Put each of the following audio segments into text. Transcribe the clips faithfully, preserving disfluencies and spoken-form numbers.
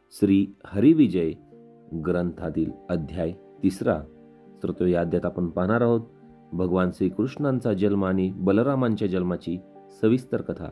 श्री हरिविजय ग्रंथातील अध्याय तिसरा. श्रोतो, या अध्यायात आपण पाहणार आहोत भगवान श्रीकृष्णांचा जन्म आणि बलरामांच्या जन्माची सविस्तर कथा.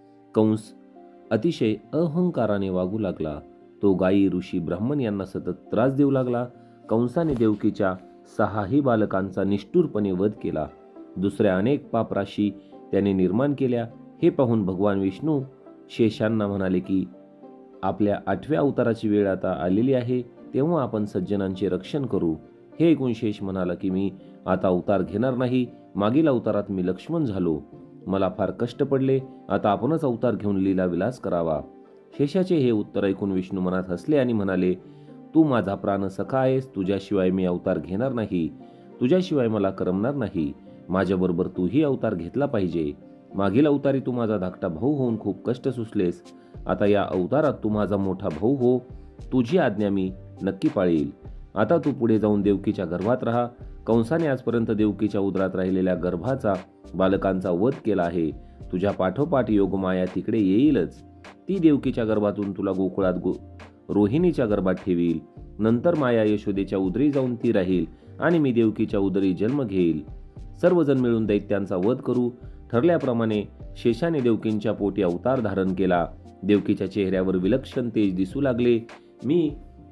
कंस अतिशय अहंकाराने वागू लागला. तो गायी, ऋषी, ब्राह्मण यांना सतत त्रास देऊ लागला. कंसाने देवकीच्या सहाही बालकांचा निष्ठुरपणे वध केला. दुसऱ्या अनेक पापराशी त्याने निर्माण केल्या. हे पाहून भगवान विष्णू शेषांना म्हणाले की आपल्या आठव्या अवताराची वेळ आता आलेली आहे, तेव्हा आपण सज्जनांचे रक्षण करू. हे ऐकून शेष म्हणाला की मी आता अवतार घेणार नाही. मागील अवतारात मी लक्ष्मण झालो, मला फार कष्ट पडले. आता आपणच अवतार घेऊन लीला विलास करावा. शेषाचे हे उत्तर ऐकून विष्णू मनात हसले आणि म्हणाले, तू माझा प्राण सखा आहेस. तुझ्याशिवाय मी अवतार घेणार नाही. तुझ्याशिवाय मला करमणार नाही. माझ्याबरोबर तूही अवतार घेतला पाहिजे. मागील अवतारी तू माझा धाकटा भाऊ होऊन खूप कष्ट सुचलेस. आता या अवतारात तू माझा मोठा भाऊ हो. तुझी आज्ञा मी नक्की पाळील. आता तू पुढे जाऊन देवकीच्या गर्भात राहा. कंसाने आजपर्यंत देवकीच्या उदरात राहिलेल्या गर्भाचा बालकांचा वध केला आहे. तुझ्या पाठोपाठ योगमाया तिकडे येईलच. ती देवकीच्या गर्भातून तुला गोकुळात गो रोहिणीच्या गर्भात ठेवील. नंतर माया यशोदेच्या उदरी जाऊन ती राहील आणि मी देवकीच्या उदरी जन्म घेईल. सर्वजण मिळून दैत्यांचा वध करू. ठरल्याप्रमाणे शेषाने देवकींच्या पोटी अवतार धारण केला. देवकीच्या चेहऱ्यावर विलक्षण तेज दिसू लागले. मी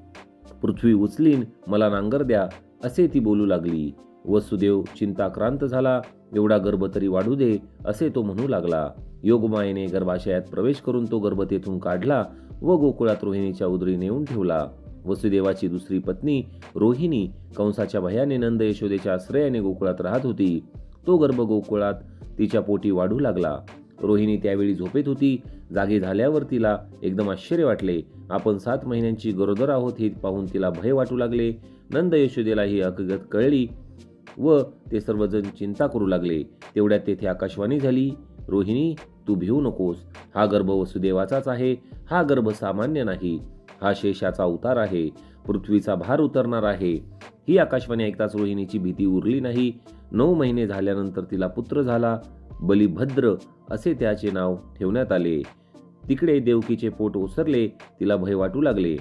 पृथ्वी उचलीन, मला नांगर द्या, असे ती बोलू लागली. वसुदेव चिंताक्रांत झाला. एवढा गर्भ तरी वाढू दे, असे तो म्हणू लागला. योगमायेने गर्भाशयात प्रवेश करून तो गर्भ तेथून काढला व गोकुळात रोहिणीच्या उदरी नेऊन ठेवला. वसुदेवाची दुसरी पत्नी रोहिणी कंसाच्या भयाने नंद यशोदेच्या आश्रयाने गोकुळात राहत होती. तो गर्भ गोकुळात तिच्या पोटी वाढू लागला. रोहिणी त्यावेळी झोपेत होती. जागी झाल्यावर तिला एकदम आश्चर्य वाटले. आपण सात महिन्यांची गरोदर आहोत हे पाहून तिला भय वाटू लागले. नंद यशोदेला ही हकीकत कळली व ते सर्वजण चिंता करू लागले. तेवढ्यात तेथे आकाशवाणी झाली, रोहिणी, तू भिवू नकोस. हा गर्भ वसुदेवाचाच आहे. हा गर्भ सामान्य नाही. हा शेषाचा अवतार आहे. पृथ्वीचा भार उतरणार आहे. ही आकाशवाणी ऐकताच रोहिणीची भीती उरली नाही. नऊ महिने झाल्यानंतर तिला पुत्र झाला. बलिभद्र असे त्याचे नाव ठेवण्यात आले. तिकडे देवकीचे पोट ओसरले. तिला भय वाटू लागले.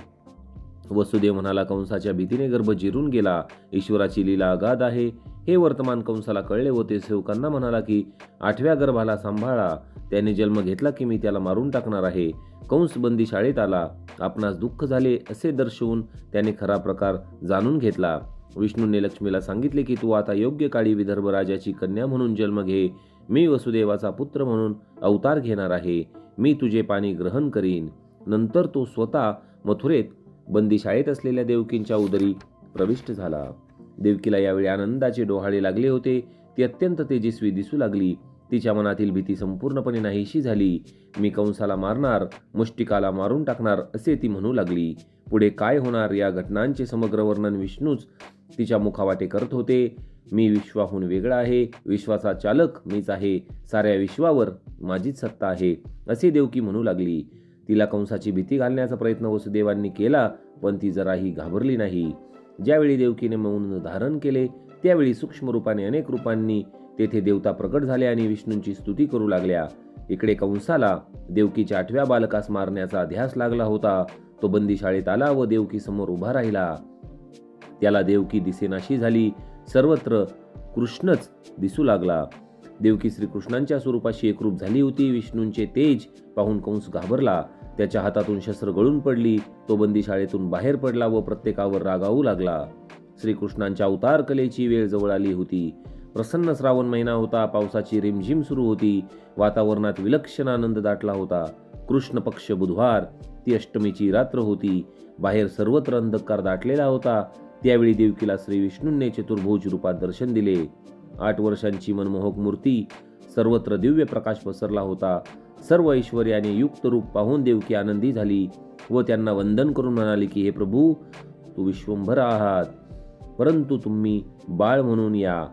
वसुदेव म्हणाला, कंसाच्या भीतीने गर्भ जिरून गेला. ईश्वराची लीला अगाध आहे. हे वर्तमान कंसाला कळले व ते सेवकांना म्हणाला की आठव्या गर्भाला सांभाळा. त्याने जन्म घेतला की मी त्याला मारून टाकणार आहे. कंस बंदी शाळेत आला. आपणास दुःख झाले असे दर्शवून त्याने खरा प्रकार जाणून घेतला. विष्णूने लक्ष्मीला सांगितले की तू आता योग्य काळी विदर्भ राजाची कन्या म्हणून जन्म घे. मी वसुदेवाचा पुत्र म्हणून अवतार घेणार आहे. मी तुझे पाणी ग्रहण करीन. नंतर तो स्वतः मथुरेत बंदी शाळेत असलेल्या देवकींच्या उदरी प्रविष्ट झाला. देवकीला यावेळी आनंदाचे डोहाळे लागले होते. ती अत्यंत तेजस्वी दिसू लागली. तिच्या मनातील भीती संपूर्णपणे नाहीशी झाली. मी कंसाला मारणार, मुष्टिकाला मारून टाकणार, असे ती म्हणू लागली. पुढे काय होणार या घटनांचे समग्र वर्णन विष्णूच तिच्या मुखावाटे करत होते. मी विश्वाहून वेगळा आहे. विश्वाचा चालक मीच आहे. साऱ्या विश्वावर माझीच सत्ता आहे, असे देवकी म्हणू लागली. तिला कंसाची भीती घालण्याचा प्रयत्न वसुदेवांनी केला, पण ती जराही घाबरली नाही. ज्यावेळी देवकीने मौन धारण केले त्यावेळी सूक्ष्म रूपाने अनेक रूपांनी तेथे देवता प्रकट झाल्या आणि विष्णूंची स्तुती करू लागल्या. इकडे कंसाला देवकीच्या आठव्या बालकास मारण्याचा ध्यास लागला होता. तो बंदी शाळेत आला व देवकी समोर उभा राहिला. त्याला देवकी दिसेनाशी झाली. सर्वत्र कृष्णच दिसू लागला. देवकी श्रीकृष्णांच्या स्वरूपाशी एकरूप झाली होती. विष्णूंचे तेज पाहून कंस घाबरला. त्याच्या हातातून शस्त्र गळून पडली. तो बंदी शाळेतून बाहेर पडला व प्रत्येकावर रागावू लागला. श्रीकृष्णांच्या अवतार कलेची वेळ जवळ आली होती. प्रसन्न श्रावण महिना होता. पावसाची रिमझिम सुरू होती. वातावरणात विलक्षण आनंद दाटला होता. कृष्ण पक्ष बुधवार, ती अष्टमीची रात्र होती. बाहेर सर्वत्र अंधकार दाटलेला होता. त्यावेळी देवकीला श्री विष्णूंनी चतुर्भुज रूपात दर्शन दिले. आठ वर्षांची मनमोहक मूर्ती, सर्वत्र दिव्य प्रकाश पसरला होता. सर्व ऐश्वर्याने युक्त रूप पाहून देवकी आनंदी झाली व त्यांना वंदन करून म्हणाली की हे प्रभू, तू विश्वंभर आहात, परंतु तुम्ही बाळ म्हणून या.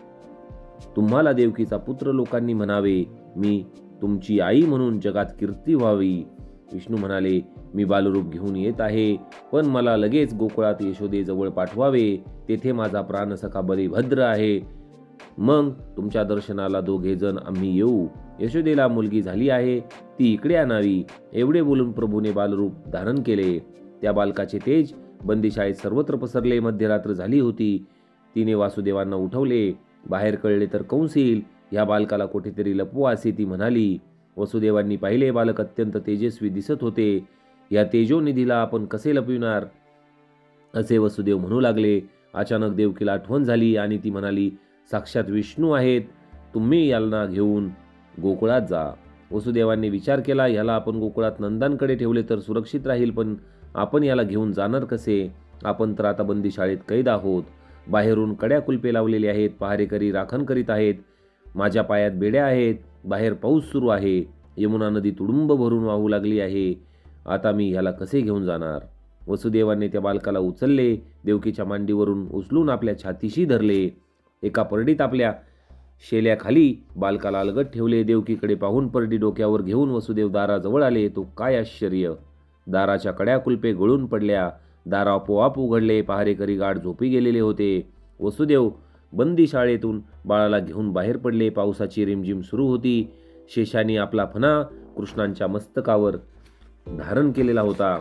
तुम्हाला देवकीचा पुत्र लोकांनी म्हणावे. मी तुमची आई म्हणून जगात कीर्ती व्हावी. विष्णू म्हणाले, मी बालरूप घेऊन येत आहे, पण मला लगेच गोकुळात यशोदेजवळ पाठवावे. तेथे माझा प्राणसखा बलिभद्र आहे. मग तुमच्या दर्शनाला दोघे जण आम्ही येऊ. यशोदेला मुलगी झाली आहे, ती इकडे आणावी. एवढे बोलून प्रभूने बालरूप धारण केले. त्या बालकाचे तेज बंदीशाळेत सर्वत्र पसरले. मध्यरात्र झाली होती. तिने वासुदेवांना उठवले. बाहेर कळले तर कंस येईल. ह्या बालकाला कुठेतरी लपवा असे ती म्हणाली. वसुदेवांनी पाहिले बालक अत्यंत तेजस्वी दिसत होते. या तेजोनिधीला आपण कसे लपविणार असे वसुदेव म्हणू लागले. अचानक देवकीला आठवण झाली आणि ती म्हणाली, साक्षात विष्णू आहेत, तुम्ही यांना घेऊन गोकुळात जा. वसुदेवांनी विचार केला, ह्याला आपण गोकुळात नंदांकडे ठेवले तर सुरक्षित राहील, पण आपण याला घेऊन जाणार कसे? आपण तर आता बंदी शाळेत कैद आहोत. बाहेरून कड्या कुलपे लावलेले आहेत. पहारेकरी राखण करीत आहेत. माझ्या पायात बेड्या आहेत. बाहेर पाऊस सुरू आहे. यमुना नदी तुडुंब भरून वाहू लागली आहे. आता मी ह्याला कसे घेऊन जाणार? वसुदेवाने त्या बालकाला उचलले. देवकीच्या मांडीवरून उचलून आपल्या छातीशी धरले. एका परडीत आपल्या शेल्याखाली बालकाला अलगद ठेवले. देवकीकडे पाहून परडी डोक्यावर घेऊन वसुदेव दाराजवळ आले. तो काय आश्चर्य! दाराच्या कड्या कुलपे गळून पडल्या. दार आपोआप उघडले. पहारेकरी गाढ झोपी गेलेले होते. वसुदेव बंदी शाळेतून बाळाला घेऊन बाहेर पडले. पावसाची रिमझिम सुरू होती. शेषाने आपला फणा कृष्णांच्या मस्तकावर धारण केलेला होता.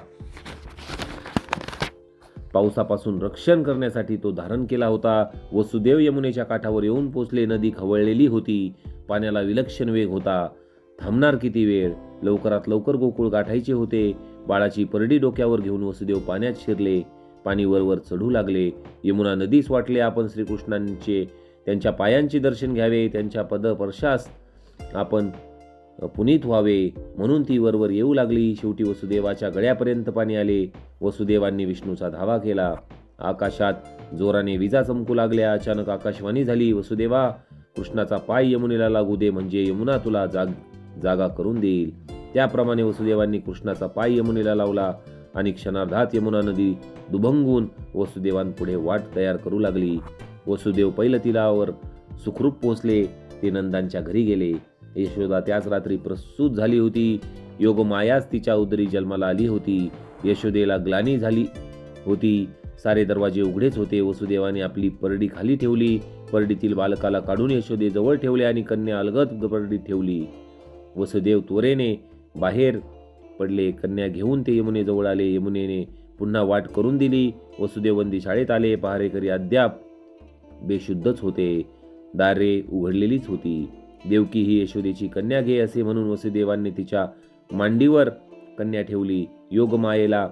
पावसापासून रक्षण करण्यासाठी तो धारण केला होता. वसुदेव यमुनेच्या काठावर येऊन पोचले. नदी खवळलेली होती. पाण्याला विलक्षण वेग होता. थांबणार किती वेळ? लवकरात लवकर गोकुळ गाठायचे होते. बाळाची परडी डोक्यावर घेऊन वसुदेव पाण्यात शिरले. पाणी वरवर चढू लागले. यमुना नदीस वाटले आपण श्रीकृष्णांचे त्यांच्या पायांचे दर्शन घ्यावे. त्यांच्या पदस्पर्शास आपण पुनीत व्हावे म्हणून ती वरवर येऊ लागली. शेवटी वसुदेवाच्या गळ्यापर्यंत पाणी आले. वसुदेवांनी विष्णूचा धावा केला. आकाशात जोराने विजा चमकू लागल्या. अचानक आकाशवाणी झाली, वसुदेवा, कृष्णाचा पाय यमुनेला लागू दे, म्हणजे यमुना तुला जाग जागा करून देईल. त्याप्रमाणे वसुदेवांनी कृष्णाचा पाय यमुनेला लावला आणि क्षणार्धात यमुना नदी दुभंगून वसुदेवांपुढे वाट तयार करू लागली. वसुदेव पैलतीलावर सुखरूप पोहोचले. ते नंदांच्या घरी गेले. यशोदा त्याच रात्री प्रसूत झाली होती. योगमायाच तिच्या उदरी जन्माला आली होती. यशोदेला ग्लानी झाली होती. सारे दरवाजे उघडेच होते. वसुदेवाने आपली परडी खाली ठेवली. परडीतील बालकाला काढून यशोदेजवळ ठेवले आणि कन्या अलगद परडीत ठेवली. वसुदेव त्वरेने बाहेर पडले. कन्या घेऊन ते यमुनेजवळ आले. यमुनेने पुन्हा वाट करून दिली. वसुदेव बंदी शाळेत आले. पहारेकरी अद्याप बेशुद्धच होते. दारे उघडलेलीच होती. देवकी ही यशोदेची कन्या घे असे म्हणून वसुदेवांनी तिच्या मांडीवर कन्या ठेवली. योगमायेला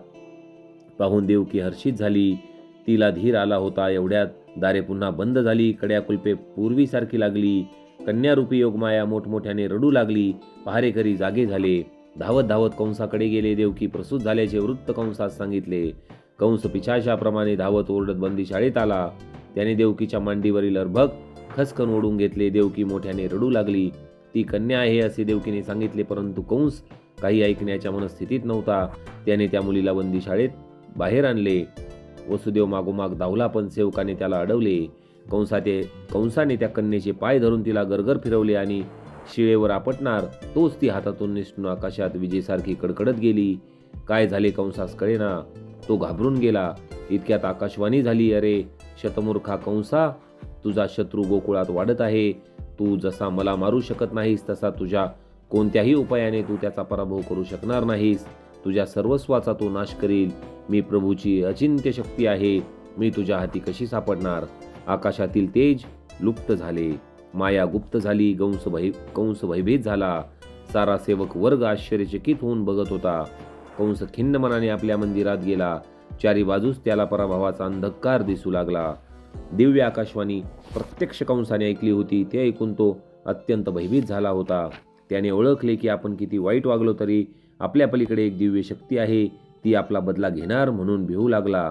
पाहून देवकी हर्षित झाली. तिला धीर आला होता. एवढ्यात दारे पुन्हा बंद झाली. कड्या कुलपे पूर्वीसारखी लागली. कन्यारूपी योगमाया मोठमोठ्याने रडू लागली. पहारेकरी जागे झाले. धावत धावत कंसाकडे गेले. देवकी प्रसूत झाल्याचे वृत्त कंसास सांगितले. कंस पिशाचाप्रमाणे धावत ओरडत बंदी शाळेत आला. त्याने देवकीच्या मांडीवरील अर्भक खसकन ओढून घेतले. देवकी मोठ्याने रडू लागली. ती कन्या आहे असे देवकीने सांगितले, परंतु कंस काही ऐकण्याच्या मनस्थितीत नव्हता. त्याने त्या मुलीला बंदी शाळेत बाहेर आणले. वसुदेव मागोमाग धावला, पण सेवकाने त्याला अडवले. कंसाते कंसाने त्या कन्येचे पाय धरून तिला गरगर फिरवले आणि शिळेवर आपटणार तोच ती हातातून निसटून आकाशात विजेसारखी कडकडत गेली. काय झाले कंसास कळेना. तो घाबरून गेला. इतक्यात आकाशवाणी झाली, अरे शतमूर्खा कंसा, तुझा शत्रू गोकुळात वाढत आहे. तू जसा मला मारू शकत नाहीस तसा तुझ्या कोणत्याही उपायाने तू त्याचा पराभव करू शकणार नाहीस. तुझ्या सर्वस्वाचा तो नाश करील. मी प्रभूची अचिंत्य शक्ती आहे. मी तुझ्या हाती कशी सापडणार? आकाशातील तेज लुप्त झाले. माया गुप्त झाली. कंस भय कंस भयभीत झाला. सारा सेवक वर्ग आश्चर्यचकित होऊन बघत होता. कंस खिन्न मनाने आपल्या मंदिरात गेला. चारी बाजूस त्याला पराभवाचा अंधकार दिसू लागला. दिव्य आकाशवाणी प्रत्यक्ष कंसाने ऐकली होती. ते ऐकून तो अत्यंत भयभीत झाला होता. त्याने ओळखले की आपण किती वाईट वागलो तरी आपल्या पलीकडे एक दिव्य शक्ती आहे. ती आपला बदला घेणार म्हणून भिवू लागला.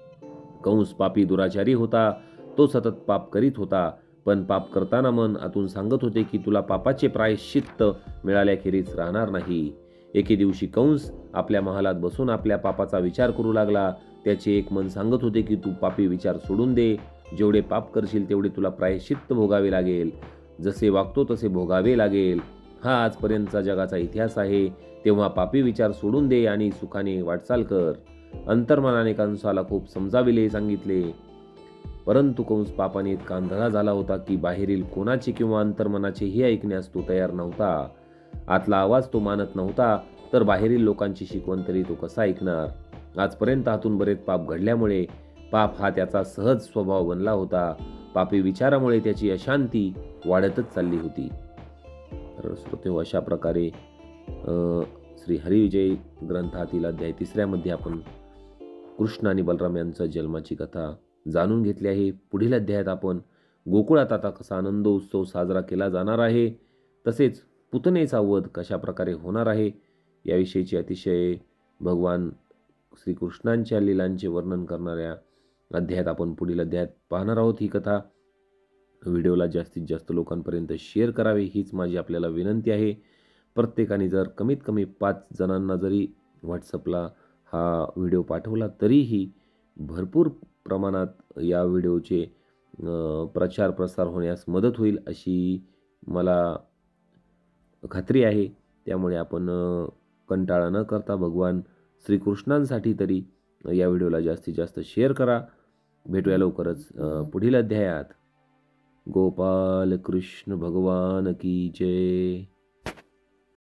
कंस पापी दुराचारी होता. तो सतत पाप करीत होता, पण पाप करताना मन आतून सांगत होते की तुला पापाचे प्रायश्चित्त मिळाल्याखेरीज राहणार नाही. एके दिवशी कंस आपल्या महालात बसून आपल्या पापाचा विचार करू लागला. त्याचे एक मन सांगत होते की तू पापी विचार सोडून दे. जेवढे पाप करशील तेवढे तुला प्रायश्चित्त भोगावे लागेल. जसे वागतो तसे भोगावे लागेल. हा आजपर्यंतचा जगाचा इतिहास आहे. तेव्हा पापी विचार सोडून दे आणि सुखाने वाटचाल कर. अंतर्मनाने कंसाला खूप समजाविले, सांगितले, परंतु कंस पापाने इतका आंधळा झाला होता की बाहेरील कोणाचे किंवा अंतर्मनाचेही ऐकण्यास तो तयार नव्हता. आतला आवाज तो मानत नव्हता, तर बाहेरील लोकांची शिकवण तरी तो कसा ऐकणार? आजपर्यंत हातून बरेच पाप घडल्यामुळे पाप हा त्याचा सहज स्वभाव बनला होता. पापी विचारामुळे त्याची अशांती वाढतच चालली होती. तर श्रोतेहो, अशा प्रकारे अ, श्री हरिविजय ग्रंथातील अध्याय तिसऱ्यामध्ये आपण कृष्ण आणि बलराम यांच्या जन्माची कथा जाणून घेतली आहे. पुढील अध्यायात आपण गोकुळात आता कसा आनंद उत्सव साजरा केला जाणार आहे, तसेच पुतनेचा वध कशा प्रकारे होणार आहे याविषयीची अतिशय भगवान श्रीकृष्णांच्या लीलांचे वर्णन करणाऱ्या अध्यायात आपण पुढील अध्यायात पाहणार आहोत. ही कथा व्हिडिओला जास्तीत जास्त लोकांपर्यंत शेअर करावी हीच माझी आपल्याला विनंती आहे. प्रत्येकाने जर कमीत कमी पाच जणांना जरी व्हॉट्सअपला हा व्हिडिओ पाठवला तरीही भरपूर प्रमाणात या व्हिडिओचे अ, प्रचार प्रसार होण्यास मदत होईल अशी मला खात्री आहे. त्यामुळे आपण अ, कंटाळा न करता भगवान श्रीकृष्णांसाठी तरी या व्हिडिओला जास्तीत जास्त शेअर करा. भेटूया लवकरच अ, पुढील अध्यायात. गोपाल कृष्ण भगवान की जय.